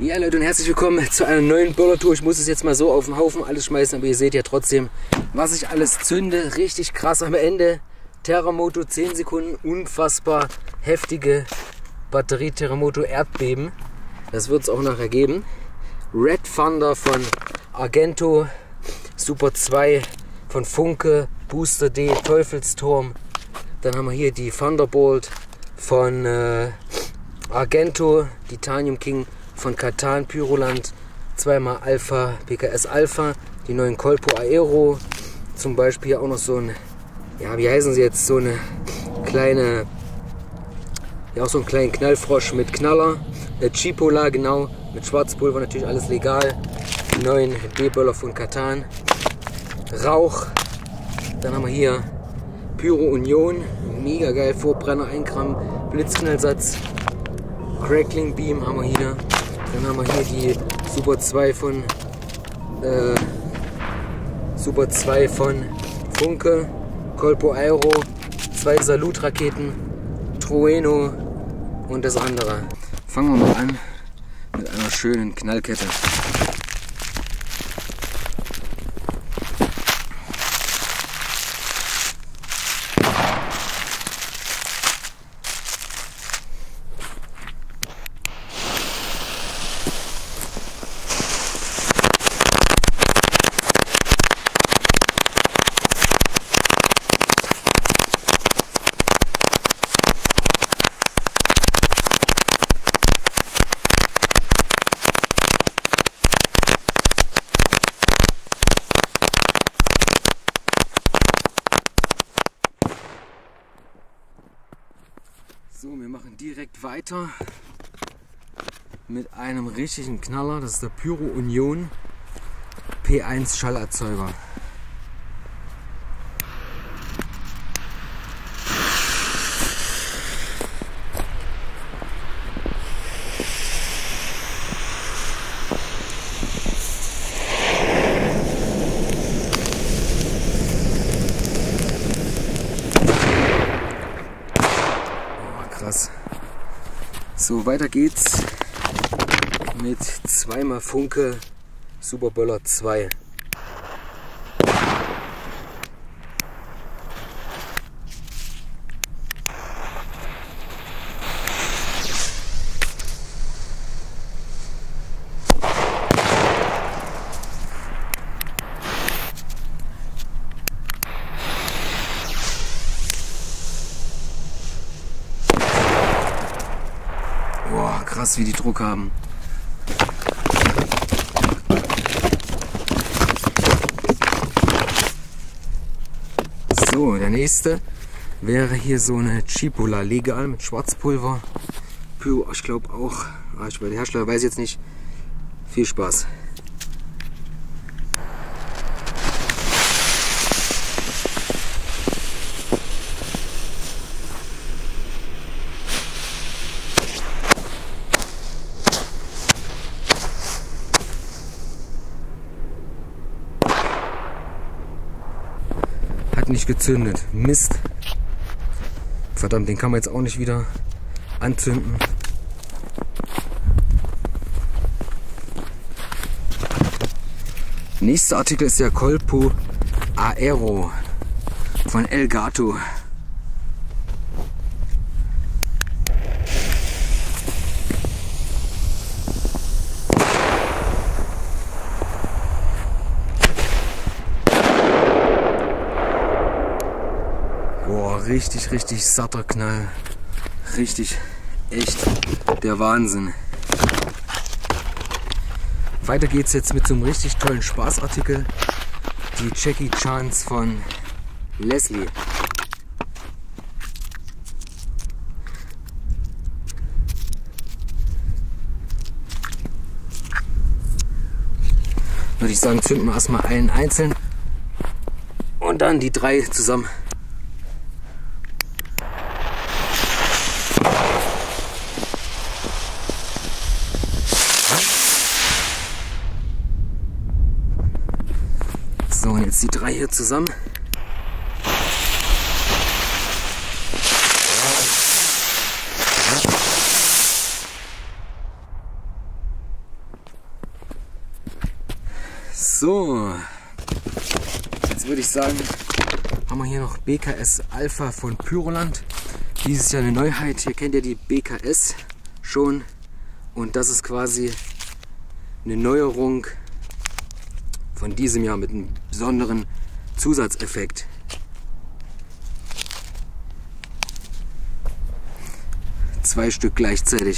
Ja Leute und herzlich willkommen zu einer neuen Böllertour. Ich muss es jetzt mal so auf den Haufen alles schmeißen, aber ihr seht ja trotzdem, was ich alles zünde. Richtig krass am Ende. Terremoto 10 Sekunden, unfassbar heftige Batterie Terremoto Erdbeben. Das wird es auch nachher geben. Red Thunder von Argento, Super 2 von Funke, Booster D, Teufelsturm. Dann haben wir hier die Thunderbolt von Argento, Titanium King von Katan, Pyroland, zweimal Alpha, PKS Alpha, die neuen Colpo Aero, zum Beispiel hier auch noch so ein, ja wie heißen sie jetzt, so eine kleine, ja auch so einen kleinen Knallfrosch mit Knaller, Chipola genau, mit Schwarzpulver, natürlich alles legal, die neuen D-Böller von Katan, Rauch, dann haben wir hier Pyro Union, mega geil, Vorbrenner 1 Gramm, Blitzknallsatz, Crackling Beam haben wir hier. Dann haben wir hier die Super 2 von Funke, Colpo Aero, 2 Salutraketen, Trueno und das andere. Fangen wir mal an mit einer schönen Knallkette. So, wir machen direkt weiter mit einem richtigen Knaller. Das ist der Pyro Union P1 Schallerzeuger. Krass. So, weiter geht's mit zweimal Funke Super Böller 2. Boah, krass, wie die Druck haben. So, der nächste wäre hier so eine Chipola legal mit Schwarzpulver. Pyro, ich glaube auch, bei der Hersteller weiß ich jetzt nicht. Viel Spaß. Nicht gezündet. Mist. Verdammt, den kann man jetzt auch nicht wieder anzünden. Nächster Artikel ist der Colpo Aero von Elgato. Boah, richtig satter Knall. Richtig, echt der Wahnsinn. Weiter geht's jetzt mit so einem richtig tollen Spaßartikel. Die Jackie Chans von Leslie. Würde ich sagen, zünden wir erstmal einen einzeln und dann die 3 zusammen. So, und jetzt die 3 hier zusammen. So, jetzt würde ich sagen, haben wir hier noch BKS Alpha von Pyroland. Dieses Jahr eine Neuheit. Hier kennt ihr die BKS schon. Und das ist quasi eine Neuerung von diesem Jahr mit einem besonderen Zusatzeffekt. Zwei Stück gleichzeitig.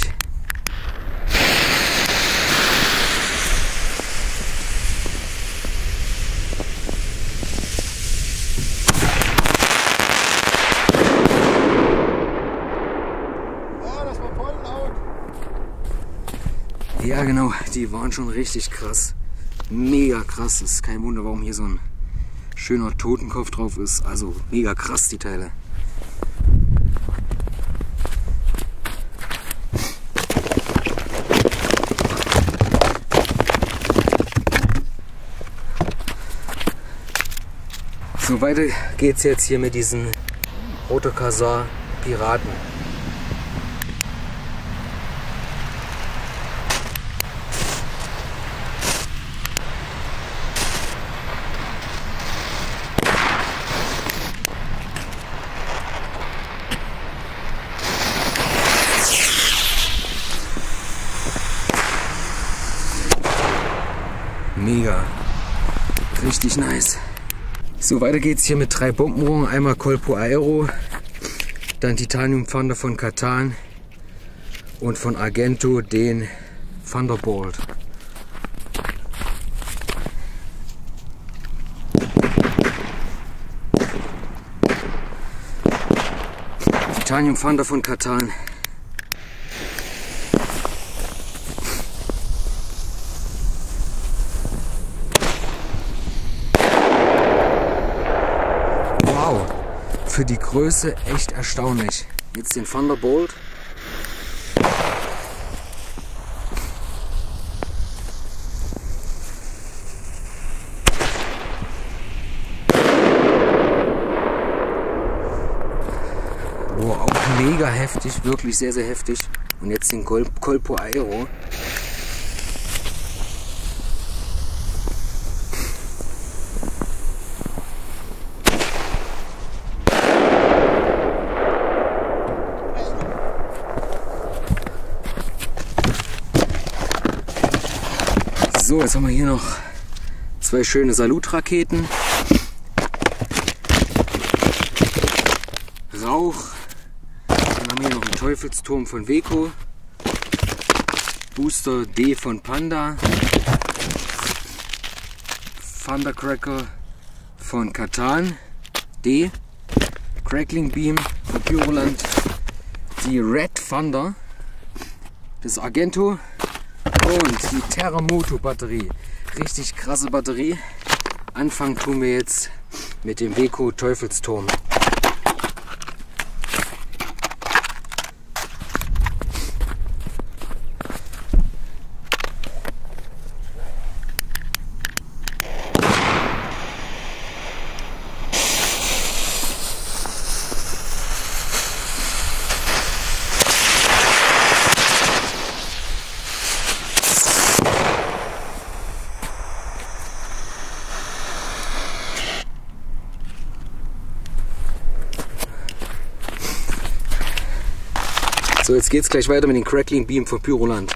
Ja genau, die waren schon richtig krass. Mega krass. Es ist kein Wunder, warum hier so ein schöner Totenkopf drauf ist. Also mega krass die Teile. So, weiter geht's jetzt hier mit diesen Autokazar Piraten. Mega. Richtig nice. So, weiter geht's hier mit 3 Bombenrohren. Einmal Colpo Aero, dann Titanium Thunder von Katan und von Argento den Thunderbolt. Titanium Thunder von Katan. Für die Größe echt erstaunlich. Jetzt den Thunderbolt. Boah, auch mega heftig, wirklich sehr, sehr heftig. Und jetzt den Colpo Aero. So, jetzt haben wir hier noch 2 schöne Salutraketen. Rauch. Dann haben wir hier noch einen Teufelsturm von Weco. Booster D von Panda. Thundercracker von Katan. D. Crackling Beam von Pyroland. Die Red Thunder. Das Argento. Und die Terramoto Batterie. Richtig krasse Batterie. Anfangen tun wir jetzt mit dem Weco Teufelsturm. So, jetzt geht's gleich weiter mit dem Crackling Beam von Pyroland.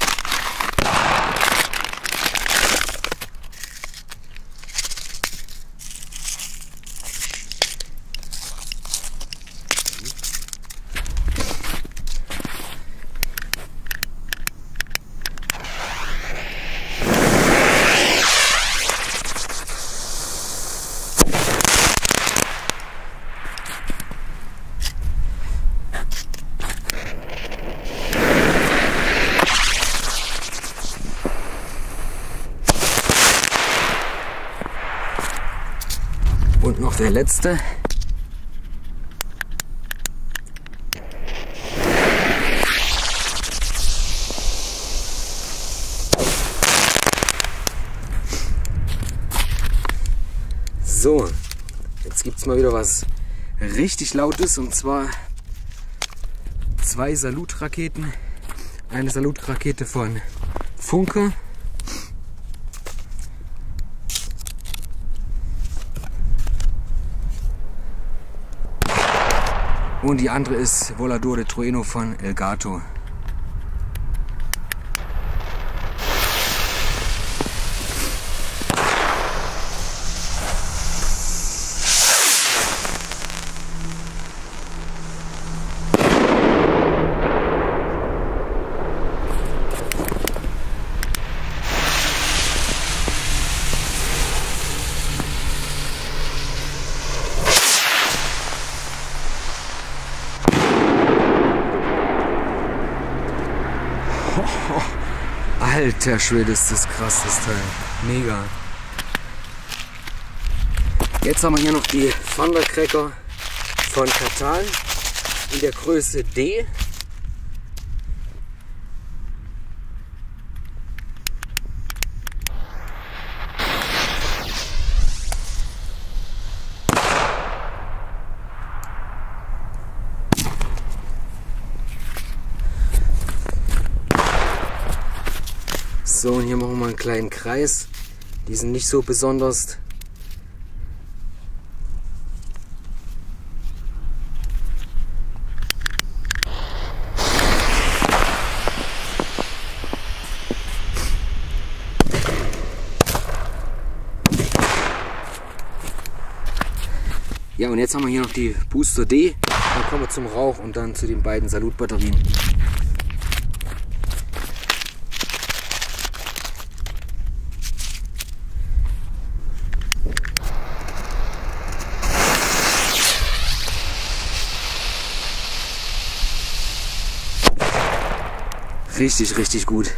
Und noch der letzte. So, jetzt gibt es mal wieder was richtig Lautes, und zwar 2 Salutraketen. Eine Salutrakete von Funke Und die andere ist Volador de Trueno von Elgato. Alter Schwede, ist das krass, das Teil. Mega. Jetzt haben wir hier noch die Thundercracker von Katan in der Größe D. So, und hier machen wir mal einen kleinen Kreis. Die sind nicht so besonders. Ja, und jetzt haben wir hier noch die Booster D. Dann kommen wir zum Rauch und dann zu den beiden Salutbatterien. Richtig, richtig gut.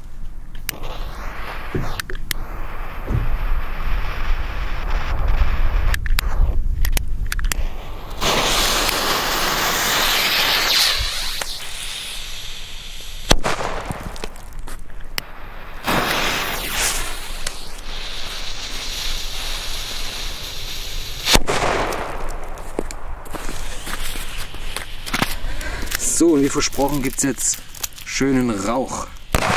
So, und wie versprochen gibt es jetzt schönen Rauch.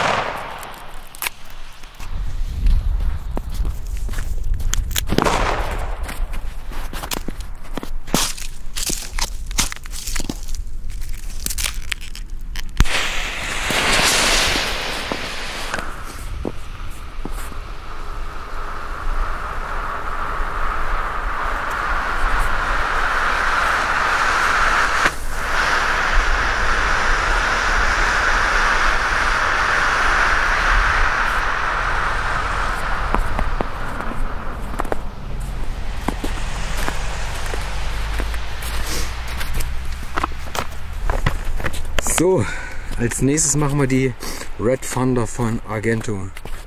So, als nächstes machen wir die Red Thunder von Argento.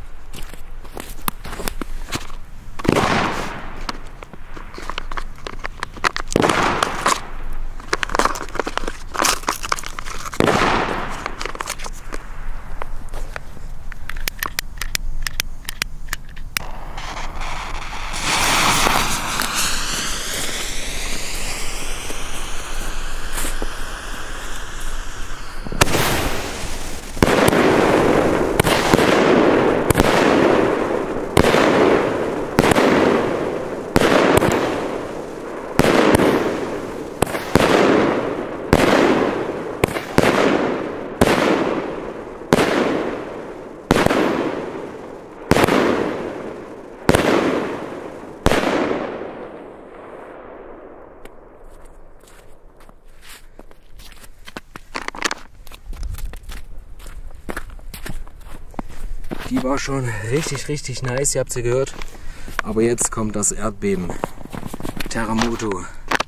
Die war schon richtig, richtig nice, ihr habt sie gehört. Aber jetzt kommt das Erdbeben. Terremoto.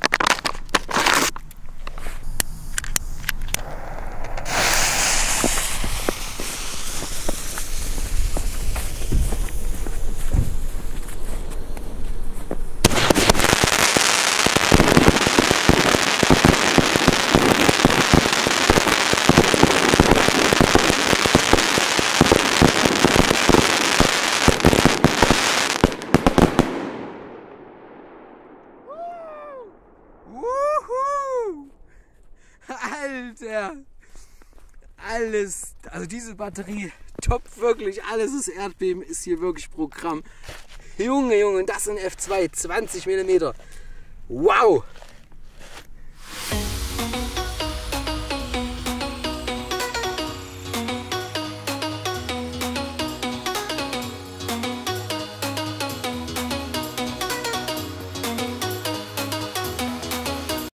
Alter! Alles, also diese Batterie, top, wirklich, alles ist Erdbeben, ist hier wirklich Programm. Junge, Junge, das in F2, 20 mm. Wow!